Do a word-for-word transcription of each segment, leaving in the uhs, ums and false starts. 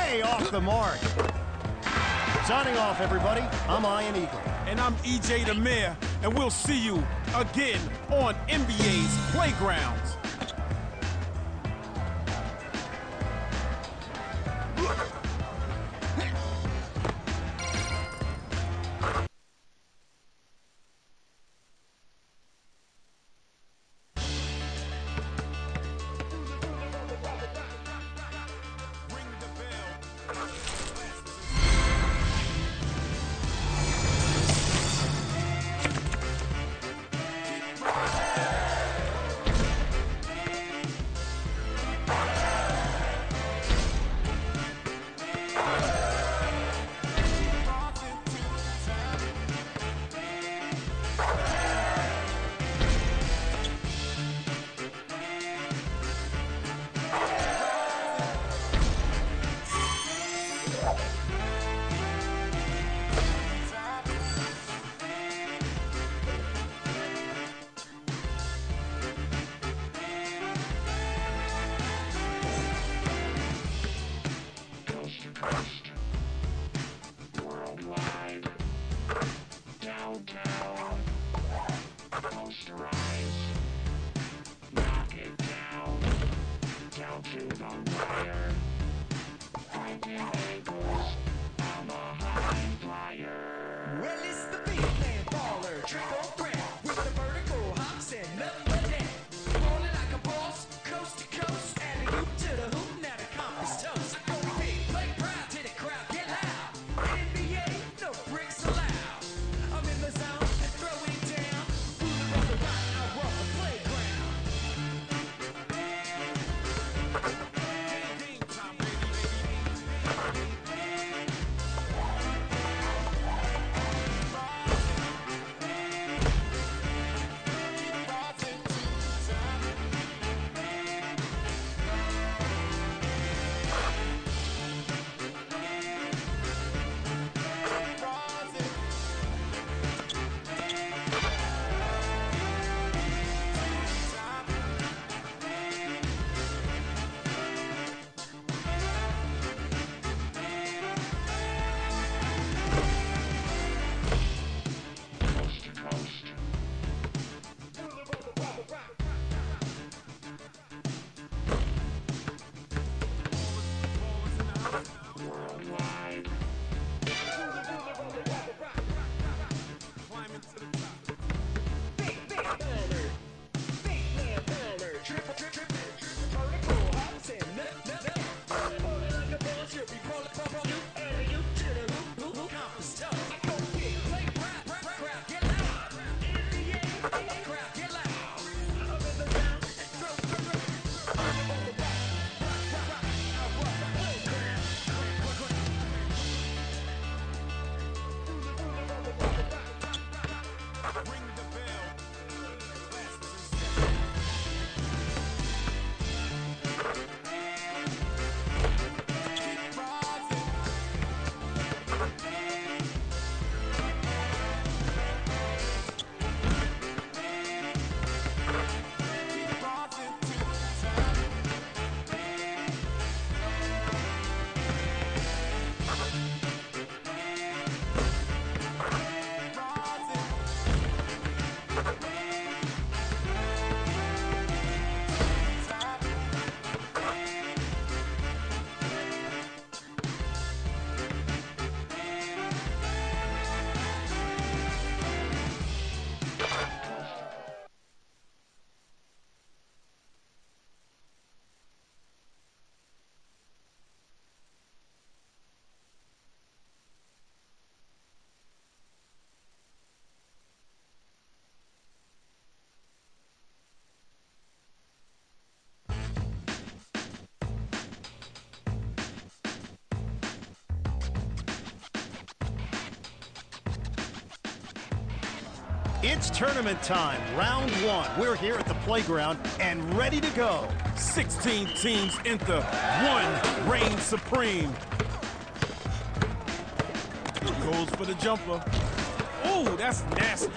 way off the mark. Signing off, everybody. I'm Ian Eagle. And I'm E J the Mayor, and we'll see you again on N B A's Playgrounds. It's tournament time, round one. We're here at the playground and ready to go. sixteen teams enter, one reigns supreme. Goes for the jumper. Oh, that's nasty.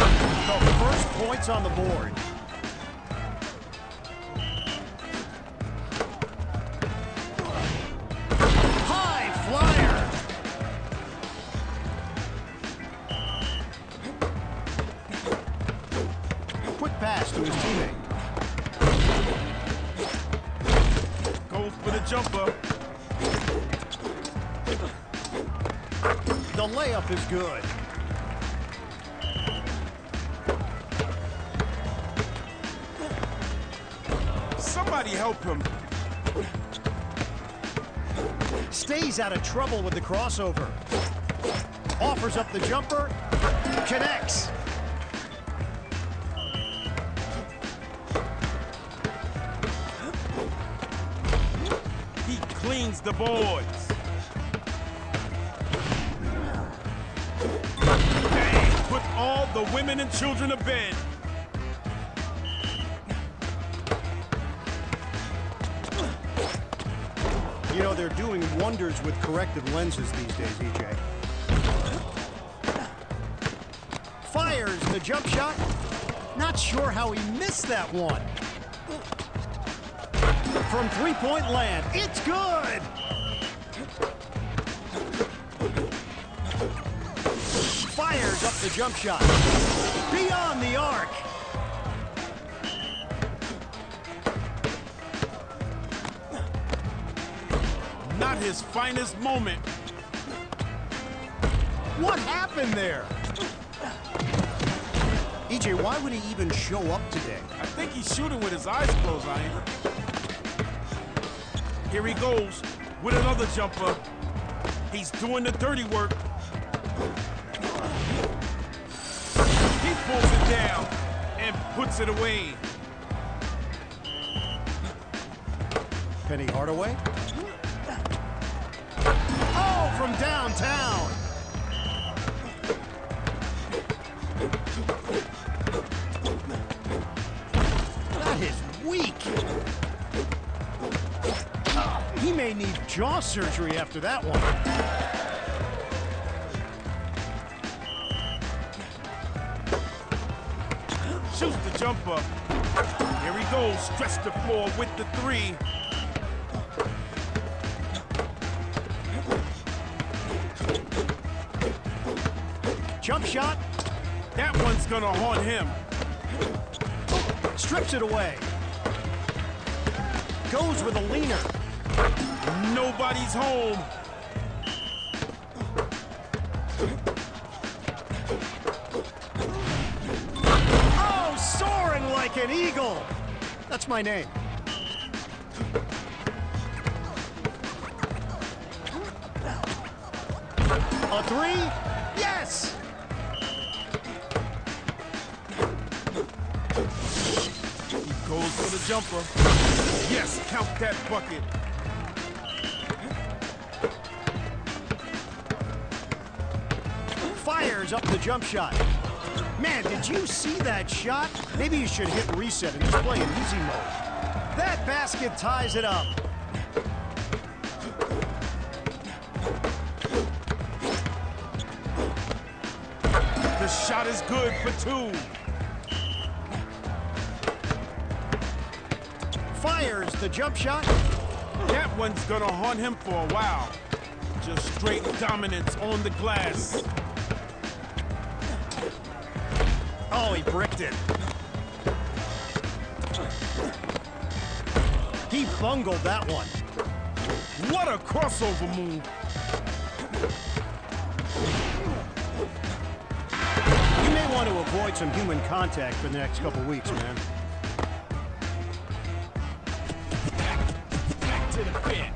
The first points on the board. Quick pass to his teammate. Goes for the jumper. The layup is good. Somebody help him. Stays out of trouble with the crossover. Offers up the jumper. Connects. He cleans the boards. Dang, put all the women and children to bed. You know, they're doing wonders with corrective lenses these days, E J. Fires the jump shot. Not sure how he missed that one. From three-point land, it's good! Fires up the jump shot. Beyond the arc. Not his finest moment. What happened there? E J, why would he even show up today? I think he's shooting with his eyes closed, Ian. Here he goes with another jumper. He's doing the dirty work. He pulls it down and puts it away. Penny Hardaway. Oh, from downtown. That is weak. He may need jaw surgery after that one. Shoots the jumper. Here he goes, stretch the floor with the three. Jump shot. That one's gonna haunt him. Strips it away. Goes with a leaner. Nobody's home. Oh, soaring like an eagle. That's my name. A three? Yes! He goes for the jumper. Yes, count that bucket. Fires up the jump shot. Man, did you see that shot? Maybe you should hit reset and just play in easy mode. That basket ties it up. The shot is good for two. Fires the jump shot. That one's gonna haunt him for a while. Just straight dominance on the glass. Oh, he bricked it. He bungled that one. What a crossover move. You may want to avoid some human contact for the next couple weeks, man. Back to the bench.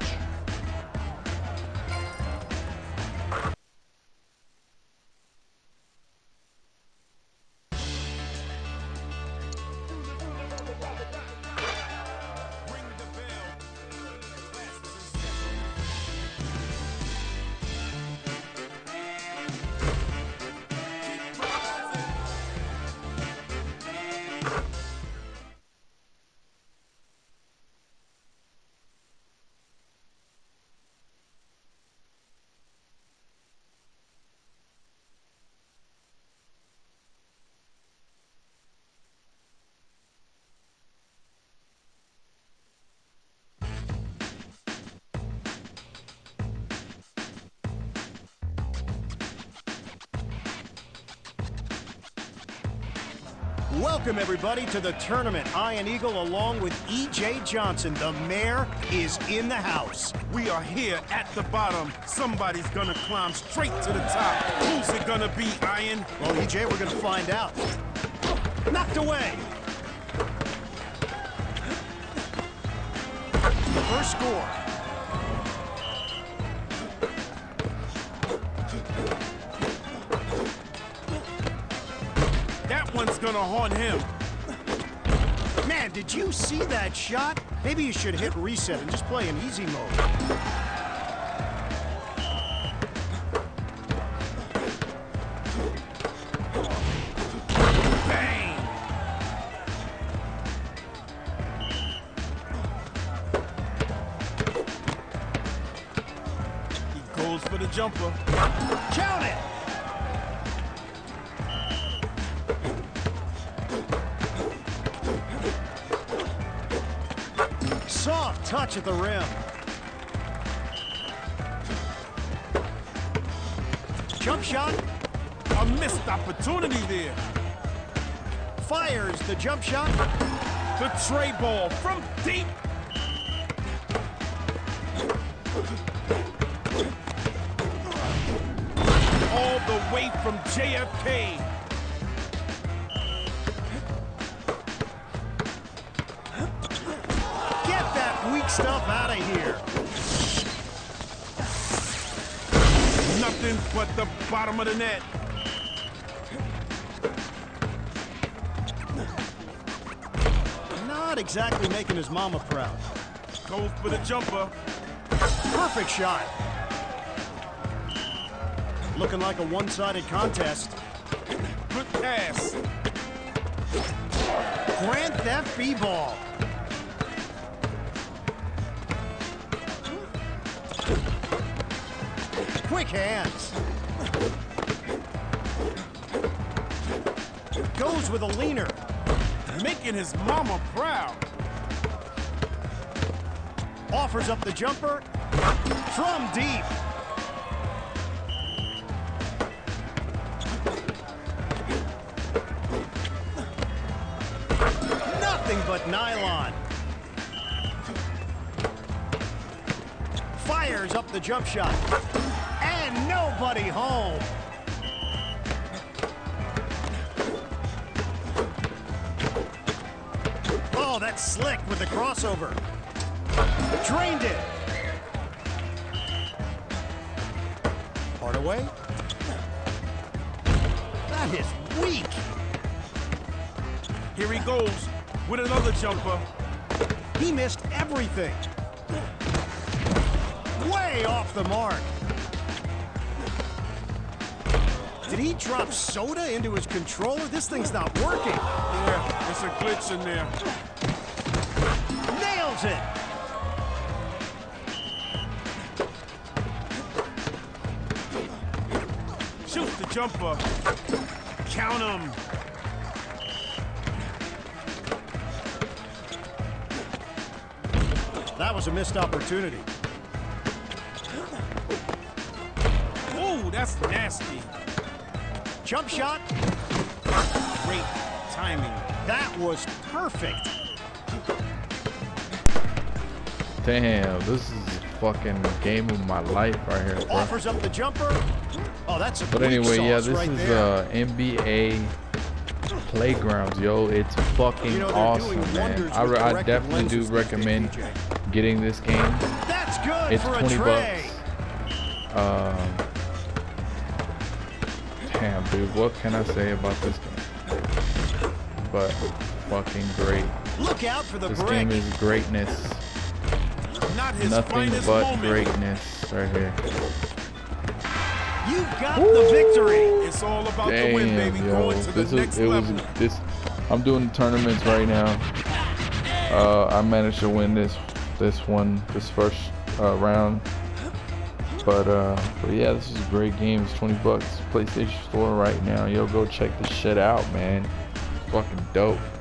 Welcome, everybody, to the tournament. Ian Eagle, along with E J Johnson. The mayor is in the house. We are here at the bottom. Somebody's gonna climb straight to the top. Who's it gonna be, Ian? Well, E J, we're gonna find out. Knocked away. The first score. That one's gonna haunt him. Man, did you see that shot? Maybe you should hit reset and just play in easy mode. Bang! He goes for the jumper. Count it! Soft touch at the rim. Jump shot. A missed opportunity there. Fires the jump shot. The tray ball from deep. All the way from J F K. Get that weak stuff out of here. Nothing but the bottom of the net. Not exactly making his mama proud. Goes for the jumper. Perfect shot. Looking like a one-sided contest. Good pass. Grand Theft B-ball. Quick hands. Goes with a leaner. Making his mama proud. Offers up the jumper from deep. Nothing but nylon. Fires up the jump shot. And nobody home. Oh, that's slick with the crossover. Drained it. Hardaway. That is weak. Here he goes with another jumper. He missed everything. Way off the mark. Did he drop soda into his controller? This thing's not working. Yeah, it's a glitch in there. Nails it. Shoots the jumper. Count him. That was a missed opportunity. Ooh, that's nasty. Jump shot. Great timing. That was perfect. Damn, this is fucking game of my life right here, bro. Offers up the jumper. Oh, that's a But weak anyway, yeah, sauce this right is there. uh N B A Playgrounds, yo. It's fucking You know, they're awesome, doing man. wonders I, with re I corrective definitely do lenses these days, recommend D J. getting this game. That's good It's for a twenty tray. bucks. Um, damn, dude, what can I say about this game? But fucking great. Look out for the This brick. game is greatness. Not his Nothing finest but moment. greatness right here. You got the victory. It's all about the win, Damn, baby. yo, Going to the this is next it was level. this. I'm doing tournaments right now. Uh, I managed to win this this one, this first uh, round. But uh, but yeah, this is a great game. It's twenty bucks. PlayStation Store right now. Yo, go check this shit out, man. It's fucking dope.